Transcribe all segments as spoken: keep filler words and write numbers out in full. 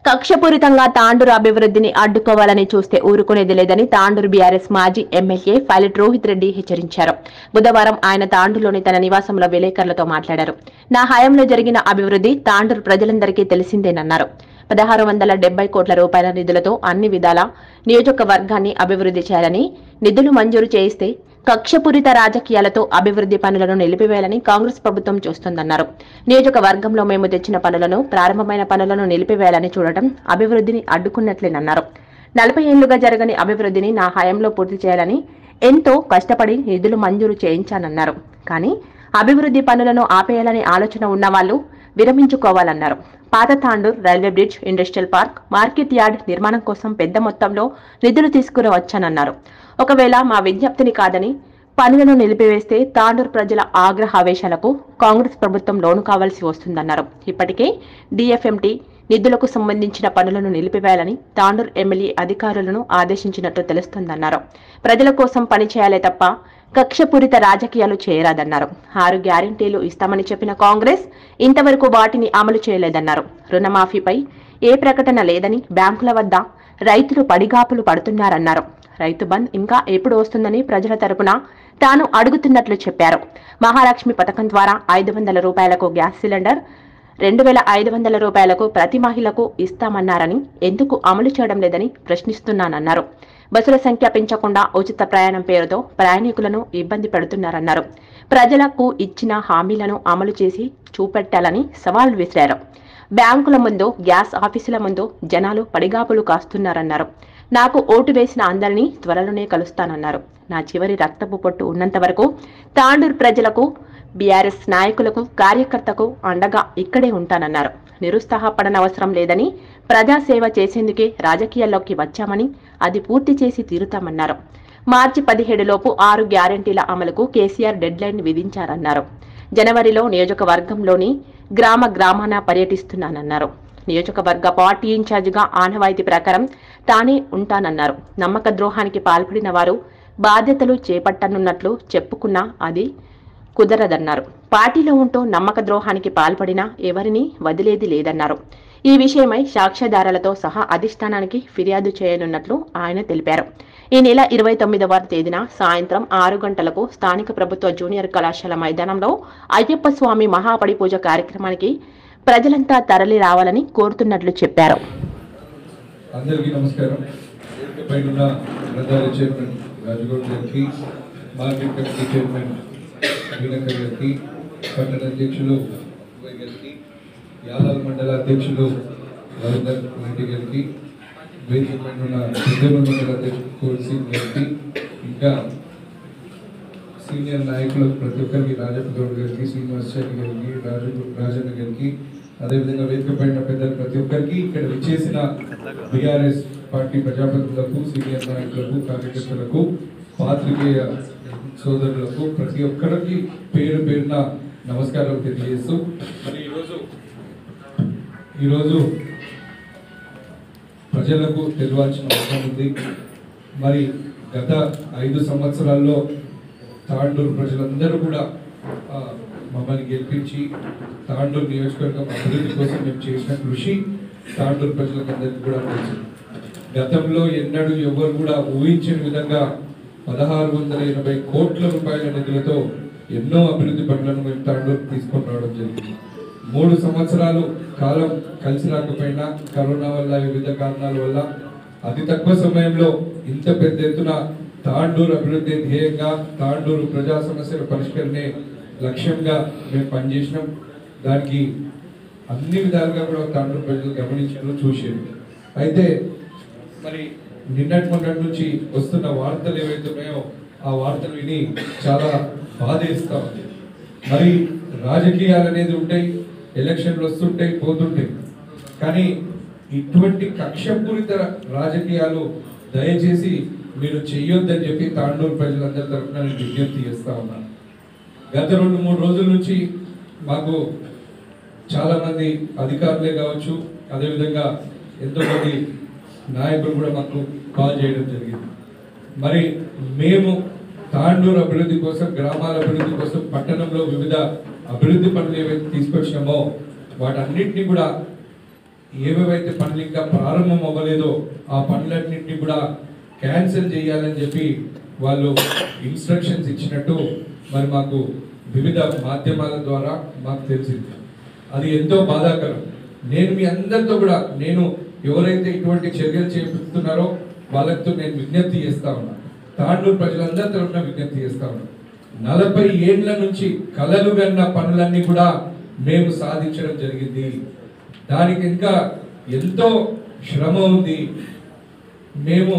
కక్షపూరితంగా తాండూరు అభివృద్ధిని అడ్డుకోవాలని చూస్తే ఊరుకునేది లేదని తాండూరు బీఆర్ఎస్ మాజీ ఎమ్మెల్యే పైలట్ రోహిత్ రెడ్డి హెచ్చరించారు. బుధవారం ఆయన తాండూరులోని తన నివాసంలో విలేకరులతో మాట్లాడారు. నా హయాంలో జరిగిన అభివృద్ధి తాండూరు ప్రజలందరికీ తెలిసిందేనన్నారు. పదహారు వందల డెబ్బై కోట్ల రూపాయల నిధులతో అన్ని విధాల నియోజకవర్గాన్ని అభివృద్ధి చేయాలని నిధులు మంజూరు చేయిస్తే కక్షపూరిత రాజకీయాలతో అభివృద్ధి పనులను నిలిపివేయాలని కాంగ్రెస్ ప్రభుత్వం చూస్తోందన్నారు. నియోజకవర్గంలో మేము తెచ్చిన పనులను ప్రారంభమైన పనులను నిలిపివేయాలని చూడటం అభివృద్ధిని అడ్డుకున్నట్లేనన్నారు. నలభై ఏళ్లుగా జరగని అభివృద్ధిని నా హయాంలో పూర్తి చేయాలని ఎంతో కష్టపడి నిధులు మంజూరు చేయించానన్నారు. కానీ అభివృద్ధి పనులను ఆపేయాలనే ఆలోచన ఉన్నవాళ్లు విరమించుకోవాలన్నారు. పాత Tandur railway bridge, industrial park, market yard నిర్మాణం కోసం పెద్ద మొత్తంలో నిధులు తీసుకురావచ్చానన్నారు. ఒకవేళ మా విజ్ఞప్తిని కాదని పనులను నిలిపివేస్తే తాండూర్ ప్రజల ఆగ్రహావేశాలకు కాంగ్రెస్ ప్రభుత్వం లోను కావాల్సి వస్తుందన్నారు. ఇప్పటికే డీఎఫ్ఎంటీ నిధులకు సంబంధించిన పనులను నిలిపివేయాలని తాండూర్ ఎమ్మెల్యే అధికారులను ఆదేశించినట్లు తెలుస్తోందన్నారు. ప్రజల కోసం పనిచేయాలే తప్ప కక్షపూరిత రాజకీయాలు చేయరాదన్నారు. ఆరు గ్యారెంటీలు ఇస్తామని చెప్పిన కాంగ్రెస్ ఇంతవరకు వాటిని అమలు చేయలేదన్నారు. రుణమాఫీపై ఏ ప్రకటన లేదని, బ్యాంకుల వద్ద రైతులు పడిగాపులు పడుతున్నారన్నారు. రైతు బంద్ ఇంకా ఎప్పుడు వస్తుందని ప్రజల తరపున తాను అడుగుతున్నట్లు చెప్పారు. మహాలక్ష్మి పథకం ద్వారా ఐదు వందల రూపాయలకు గ్యాస్ సిలిండర్, రెండు వేల ఐదు వందల రూపాయలకు ప్రతి మహిళకు ఇస్తామన్నారని ఎందుకు అమలు చేయడం లేదని ప్రశ్నిస్తున్నానన్నారు. బస్సుల సంఖ్య పెంచకుండా ఉచిత ప్రయాణం పేరుతో ప్రయాణికులను ఇబ్బంది పెడుతున్నారన్నారు. ప్రజలకు ఇచ్చిన హామీలను అమలు చేసి చూపెట్టాలని సవాల్ విసిరారు. బ్యాంకుల ముందు, గ్యాస్ ఆఫీసుల ముందు జనాలు పడిగాపులు కాస్తున్నారన్నారు. నాకు ఓటు వేసిన అందరినీ త్వరలోనే కలుస్తానన్నారు. నా చివరి రక్తపు పొట్టు ఉన్నంత వరకు తాండూరు ప్రజలకు, బీఆర్ఎస్ నాయకులకు, కార్యకర్తకు అండగా ఇక్కడే ఉంటానన్నారు. నిరుత్సాహపడనవసరం లేదని, ప్రజాసేవ చేసేందుకే రాజకీయాల్లోకి వచ్చామని, అది పూర్తి చేసి తీరుతామన్నారు. మార్చి పదిహేడులోపు ఆరు గ్యారెంటీల అమలుకు కేసీఆర్ డెడ్ లైన్ విధించారన్నారు. జనవరిలో నియోజకవర్గంలోని గ్రామ గ్రామాన పర్యటిస్తున్నానన్నారు. నియోజకవర్గ పార్టీ ఇన్ఛార్జిగా ఆనవాయితీ ప్రకారం తానే ఉంటానన్నారు. నమ్మక ద్రోహానికి పాల్పడిన వారు బాధ్యతలు చేపట్టనున్నట్లు చెప్పుకున్నా అది కుదరదన్నారు. పార్టీలో ఉంటూ నమ్మక ద్రోహానికి పాల్పడినా ఎవరిని వదిలేది లేదన్నారు. ఈ విషయమై సాక్ష్యాధారాలతో సహా అధిష్టానానికి ఫిర్యాదు చేయనున్నట్లు ఆయన తెలిపారు. ఈ నెల ఇరవై తొమ్మిదవ తేదీన సాయంత్రం ఆరు గంటలకు స్థానిక ప్రభుత్వ జూనియర్ కళాశాల మైదానంలో అయ్యప్ప స్వామి మహాపడి పూజ కార్యక్రమానికి ప్రజలంతా తరలి రావాలని కోరుతున్నట్లు చెప్పారు. అందరికీ నమస్కారం. పైన ప్రధాన చైర్మన్ రాజగౌడ్ గారికి, మార్కెట్ కమిటీ చైర్మన్ వీణకర్ గారికి, పట్టణ అధ్యక్షులు గారికి, యాదాల మండల అధ్యక్షులు రవీందర్ రెడ్డి గారికి, వేదిక పైన ఉన్న పెద్దల మండల అధ్యక్షులు కోల్సింగ్ గారికి, ఇంకా సీనియర్ నాయకులు ప్రతి ఒక్కరికి, రాజప్ప గౌడ్ గారికి, శ్రీనివాసరెడ్డి గారికి, రాజు రాజన్న గారికి, అదేవిధంగా వేదిక పైన పెద్దలు ప్రతి ఒక్కరికి, ఇక్కడ విచ్చేసిన బీఆర్ఎస్ పార్టీ ప్రజాప్రతినిధులకు, సీనియర్ నాయకులకు, కార్యకర్తలకు, పాత్రికేయ సోదరులకు ప్రతి ఒక్కరికి పేరు పేరున నమస్కారాలు తెలియజేస్తూ, మరి ఈరోజు ఈరోజు ప్రజలకు తెలియాల్సిన అవసరం ఉంది. మరి గత ఐదు సంవత్సరాల్లో తాండూరు ప్రజలందరూ కూడా మమ్మల్ని గెలిపించి తాండూరు నియోజకవర్గం అభివృద్ధి కోసం మేము చేసిన కృషి తాండూరు ప్రజలకు అందరికీ కూడా తెలుసు. గతంలో ఎన్నడూ ఎవరు కూడా ఊహించిన విధంగా పదహారు వందల ఎనభై కోట్ల రూపాయల నిధులతో ఎన్నో అభివృద్ధి పనులను మేము తాండూరు తీసుకొని రావడం జరిగింది. మూడు సంవత్సరాలు కాలం కలిసి రాకపోయినా కరోనా వల్ల, వివిధ కారణాల వల్ల అతి తక్కువ సమయంలో ఇంత పెద్ద ఎత్తున తాండూరు అభివృద్ధి ధ్యేయంగా, తాండూరు ప్రజా సమస్యల పరిష్కరణే లక్ష్యంగా మేము పనిచేసినాం. దానికి అన్ని విధాలుగా కూడా తాండూరు ప్రజలు గమనించారు, చూసారు. అయితే మరి నిన్నటి మొన్నటి నుంచి వస్తున్న వార్తలు ఏవైతే ఉన్నాయో ఆ వార్తలు విని చాలా బాధేస్తా ఉంది. మరి రాజకీయాలు అనేది ఉంటాయి, ఎలక్షన్లు వస్తుంటాయి, పోతుంటాయి. కానీ ఇటువంటి కక్షపూరిత రాజకీయాలు దయచేసి మీరు చెయ్యొద్దని చెప్పి తాండూరు ప్రజలందరి తరఫున నేను విజ్ఞప్తి చేస్తా ఉన్నాను. గత రెండు మూడు రోజుల నుంచి మాకు చాలామంది అధికారులే కావచ్చు, అదేవిధంగా ఎంతోమంది నాయకులు కూడా మాకు కాల్ చేయడం జరిగింది. మరి మేము తాండూరు అభివృద్ధి కోసం, గ్రామాల అభివృద్ధి కోసం, పట్టణంలో వివిధ అభివృద్ధి పనులు ఏవైతే తీసుకొచ్చినామో వాటన్నింటినీ కూడా ఏవేవైతే పనులు ఇంకా ప్రారంభం అవ్వలేదో ఆ పనులన్నింటినీ కూడా క్యాన్సిల్ చేయాలని చెప్పి వాళ్ళు ఇన్స్ట్రక్షన్స్ ఇచ్చినట్టు మరి మాకు వివిధ మాధ్యమాల ద్వారా మాకు తెలిసింది. అది ఎంతో బాధాకరం. నేను మీ అందరితో కూడా నేను ఎవరైతే ఇటువంటి చర్యలు చేపడుతున్నారో వాళ్ళతో నేను విజ్ఞప్తి చేస్తా ఉన్నా, తాండూరు ప్రజలందరి తరఫున విజ్ఞప్తి చేస్తా ఉన్నా. నలభై ఏళ్ల నుంచి కలలు కన్న పనులన్నీ కూడా మేము సాధించడం జరిగింది. దానికి ఇంకా ఎంతో శ్రమ ఉంది. మేము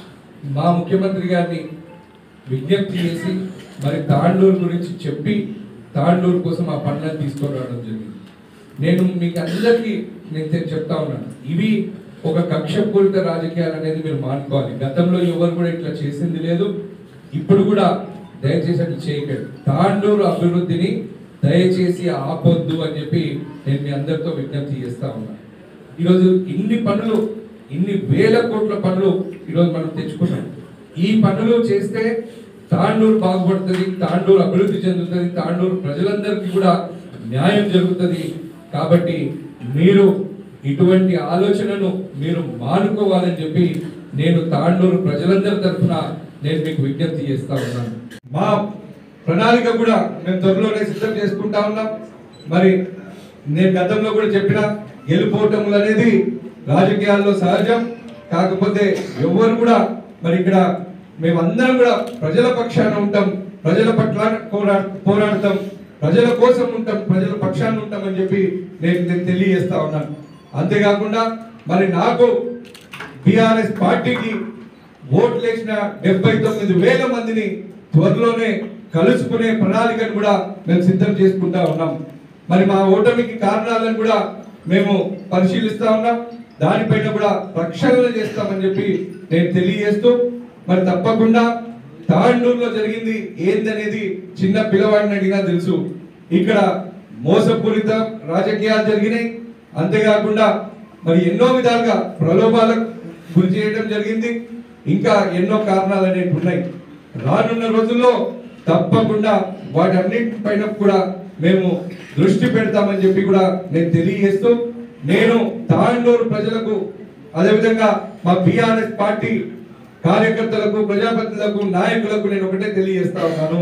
మా ముఖ్యమంత్రి గారిని విజ్ఞప్తి చేసి మరి తాండూరు గురించి చెప్పి తాండూరు కోసం ఆ పనులను తీసుకొని రావడం జరిగింది. నేను మీకు అందరికీ నేను చెప్తా ఉన్నాను, ఇవి ఒక కక్షపూరిత రాజకీయాలు అనేది మీరు మానుకోవాలి. గతంలో ఎవరు కూడా ఇట్లా చేసింది లేదు, ఇప్పుడు కూడా దయచేసి అట్లా చేయకండి. తాండూరు అభివృద్ధిని దయచేసి ఆపొద్దు అని చెప్పి నేను మీ అందరితో విజ్ఞప్తి చేస్తా ఉన్నా. ఈరోజు ఇన్ని పనులు, ఇన్ని వేల కోట్ల పనులు ఈరోజు మనం తెచ్చుకున్నాం. ఈ పనులు చేస్తే తాండూరు బాగుపడుతుంది, తాండూరు అభివృద్ధి చెందుతుంది, తాండూరు ప్రజలందరికీ కూడా న్యాయం జరుగుతుంది. కాబట్టి మీరు ఇటువంటి ఆలోచనను మీరు మానుకోవాలని చెప్పి నేను తాండూరు ప్రజలందరి తరఫున నేను మీకు విజ్ఞప్తి చేస్తా ఉన్నాను. మా ప్రణాళిక కూడా మేము త్వరలోనే సిద్ధం చేసుకుంటా ఉన్నాం. మరి నేను గతంలో కూడా చెప్పిన గెలుపోవటములు అనేది రాజకీయాల్లో సహజం. కాకపోతే ఎవరు కూడా మరి ఇక్కడ మేమందరం కూడా ప్రజల పక్షాన ఉంటాం, ప్రజల పట్ల పోరాడతాం, ప్రజల కోసం ఉంటాం, ప్రజల పక్షాన ఉంటామని చెప్పి నేను నేను తెలియజేస్తా ఉన్నాను. అంతేకాకుండా మరి నాకు టిఆర్ఎస్ పార్టీకి ఓట్లు వేసిన డెబ్బై తొమ్మిది వేల మందిని త్వరలోనే కలుసుకునే ప్రణాళికను కూడా మేము సిద్ధం చేసుకుంటా ఉన్నాం. మరి మా ఓటమికి కారణాలను కూడా మేము పరిశీలిస్తా ఉన్నాం. దానిపైన కూడా రక్షణ చేస్తామని చెప్పి నేను తెలియజేస్తూ, మరి తప్పకుండా తాండూరులో జరిగింది ఏందనేది చిన్న పిల్లవాడిని అడిగినా తెలుసు. ఇక్కడ మోసపూరిత రాజకీయాలు జరిగినాయి. అంతేకాకుండా మరి ఎన్నో విధాలుగా ప్రలోభాలకు గురి చేయడం జరిగింది. ఇంకా ఎన్నో కారణాలు అనేవి ఉన్నాయి. రానున్న రోజుల్లో తప్పకుండా వాటి అన్నింటిపైన కూడా మేము దృష్టి పెడతామని చెప్పి కూడా నేను తెలియజేస్తూ, నేను తాండూరు ప్రజలకు అదేవిధంగా మా బిఆర్ఎస్ పార్టీ కార్యకర్తలకు, ప్రజాప్రతినిధులకు, నాయకులకు నేను ఒకటే తెలియజేస్తా ఉన్నాను.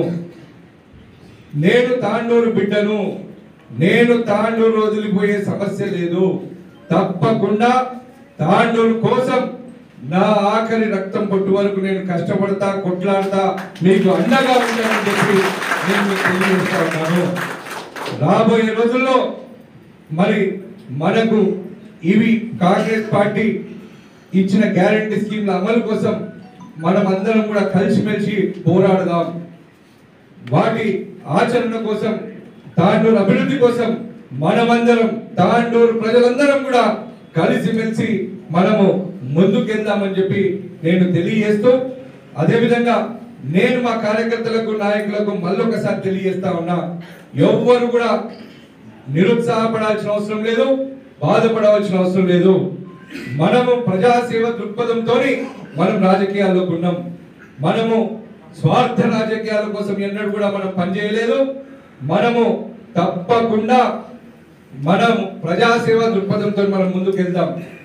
నేను తాండూరు బిడ్డను, నేను తాండూరు వదిలిపోయే సమస్య లేదు. తప్పకుండా తాండూరు కోసం నా ఆఖరి రక్తం పొట్టు వరకు నేను కష్టపడతా, కొట్లాడతా, మీకు అండగా ఉంటానని చెప్పి నేను మీకు తెలియజేస్తా ఉన్నాను. రాబోయే రోజుల్లో మరి మనకు ఇవి కాంగ్రెస్ పార్టీ ఇచ్చిన గ్యారంటీ స్కీమ్ల అమలు కోసం మనం అందరం కూడా కలిసిమెలిసి పోరాడదాం. వాటి ఆచరణ కోసం, తాండూరు అభివృద్ధి కోసం మనమందరం, తాండూరు ప్రజలందరం కూడా కలిసిమెలిసి మనము ముందుకెళ్దామని చెప్పి నేను తెలియజేస్తూ, అదేవిధంగా నేను మా కార్యకర్తలకు, నాయకులకు మళ్ళొకసారి తెలియజేస్తా ఉన్నా, ఎవ్వరు కూడా నిరుత్సాహపడాల్సిన అవసరం లేదు, బాధపడవలసిన అవసరం లేదు. మనము ప్రజాసేవ దృక్పథంతో మనం రాజకీయాల్లోకి ఉన్నాం. మనము స్వార్థ రాజకీయాల కోసం ఎన్నడూ కూడా మనం పనిచేయలేదు. మనము తప్పకుండా మనం ప్రజాసేవ దృక్పథంతో మనం ముందుకు వెళ్దాం.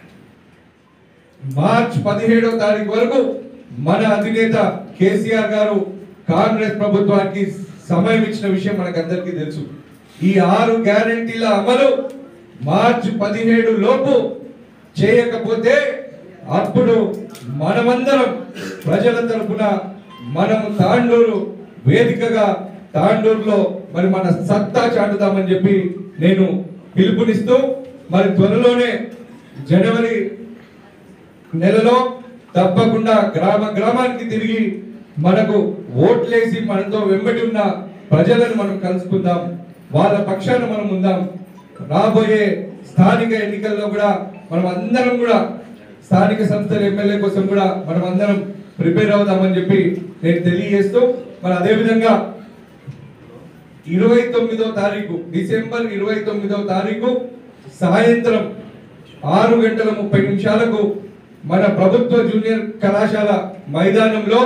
మార్చ్ పదిహేడవ తారీఖు వరకు మన అధినేత కేసీఆర్ గారు కాంగ్రెస్ ప్రభుత్వానికి సమయం ఇచ్చిన విషయం మనకందరికీ తెలుసు. ఈ ఆరు గ్యారెంటీల అమలు మార్చి పదిహేడు లోపు చేయకపోతే అప్పుడు మనమందరం ప్రజల తరపున మనము తాండూరు వేదికగా తాండూరులో మరి మన సత్తా చాటుదామని చెప్పి నేను పిలుపునిస్తూ, మరి త్వరలోనే జనవరి నెలలో తప్పకుండా గ్రామ గ్రామానికి తిరిగి మనకు ఓట్లేసి మనతో వెంబడి ఉన్న ప్రజలను మనం కలుసుకుందాం, వాళ్ళ పక్షాన మనం ఉందాం. రాబోయే స్థానిక ఎన్నికల్లో కూడా మనం అందరం కూడా స్థానిక సంస్థల ఎమ్మెల్యే కోసం కూడా మనం అందరం ప్రిపేర్ అవుదామని చెప్పి నేను తెలియజేస్తూ, మరి అదేవిధంగా ఇరవై తొమ్మిదో తారీఖు డిసెంబర్ ఇరవై తొమ్మిదవ తారీఖు సాయంత్రం ఆరు గంటల ముప్పై నిమిషాలకు మన ప్రభుత్వ జూనియర్ కళాశాల మైదానంలో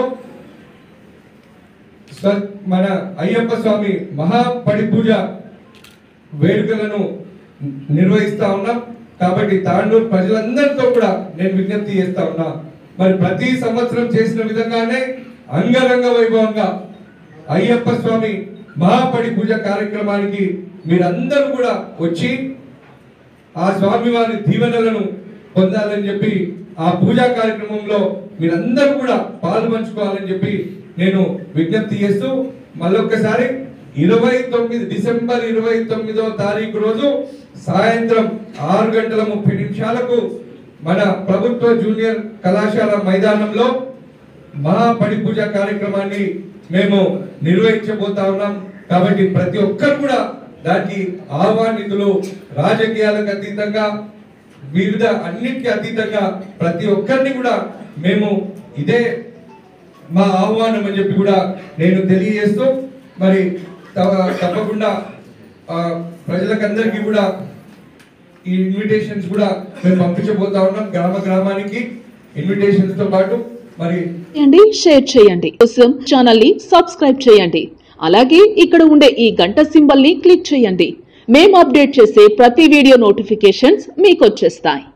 మన అయ్యప్ప స్వామి మహాపడి పూజ వేడుకలను నిర్వహిస్తా ఉన్నాం. కాబట్టి తాండూరు ప్రజలందరితో కూడా నేను విజ్ఞప్తి చేస్తా ఉన్నా, మరి ప్రతి సంవత్సరం చేసిన విధంగానే అంగరంగ వైభవంగా అయ్యప్ప స్వామి మహాపడి పూజ కార్యక్రమానికి మీరందరూ కూడా వచ్చి ఆ స్వామి వారి దీవెనలను పొందాలని చెప్పి ఆ పూజా కార్యక్రమంలో మీరందరూ కూడా పాలు పంచుకోవాలని చెప్పి నేను విజ్ఞప్తి చేస్తూ మళ్ళొక్కసారి ఇరవై తొమ్మిది డిసెంబర్ ఇరవై తొమ్మిదో తారీఖు రోజు సాయంత్రం ఆరు గంటల ముప్పై నిమిషాలకు మన ప్రభుత్వ జూనియర్ కళాశాల మైదానంలో మహాపడి పూజ కార్యక్రమాన్ని మేము నిర్వహించబోతా ఉన్నాం. కాబట్టి ప్రతి ఒక్కరు కూడా దానికి ఆహ్వానితులు, రాజకీయాలకు అతీతంగా వివిధ అన్నిటికీ అతీతంగా ప్రతి ఒక్కరిని కూడా మేము ఇదే మా ఆహ్వానం అని చెప్పి కూడా నేను తెలియజేస్తూ మరి తప్పకుండా ప్రజలకందరికీ కూడా ఈ ఇన్విటేషన్స్ కూడా మేము పంపించబోతా ఉన్నాం. గ్రామ గ్రామానికి ఇన్విటేషన్స్ తో పాటు మరి షేర్ చేయండి, కోసం ఛానల్ ని సబ్స్క్రైబ్ చేయండి. అలాగే ఇక్కడ ఉండే ఈ గంట సింబల్ ని క్లిక్ చేయండి. మేము అప్డేట్ చేసే ప్రతి వీడియో నోటిఫికేషన్స్ మీకు వచ్చేస్తాయి.